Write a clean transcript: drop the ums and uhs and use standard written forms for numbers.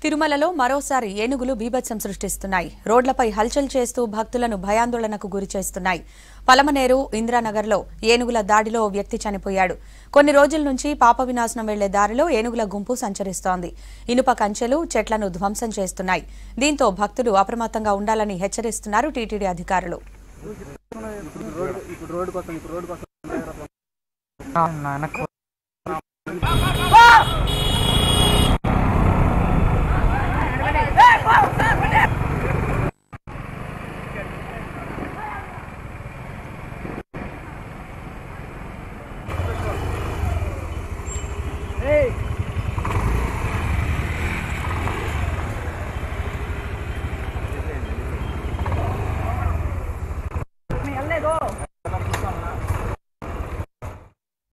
తిరుమలలో మరోసారి ఏనుగులు బీభత్సం సృష్టిస్తున్నాయి. రోడ్లపై హల్చల్ చేస్తూ భక్తులను భయాందోళనకు గురిచేస్తున్నాయి. పలమనేరు ఇంద్రానగర్లో ఏనుగుల దాడిలో వ్యక్తి చనిపోయాడు. కొన్ని రోజుల నుంచి పాప వినాశనం వెళ్లే దారిలో ఏనుగుల గుంపు సంచరిస్తోంది. ఇనుప కంచెలు, చెట్లను ధ్వంసం చేస్తున్నాయి. దీంతో భక్తులు అప్రమత్తంగా ఉండాలని హెచ్చరిస్తున్నారు టీటీడీ అధికారులు.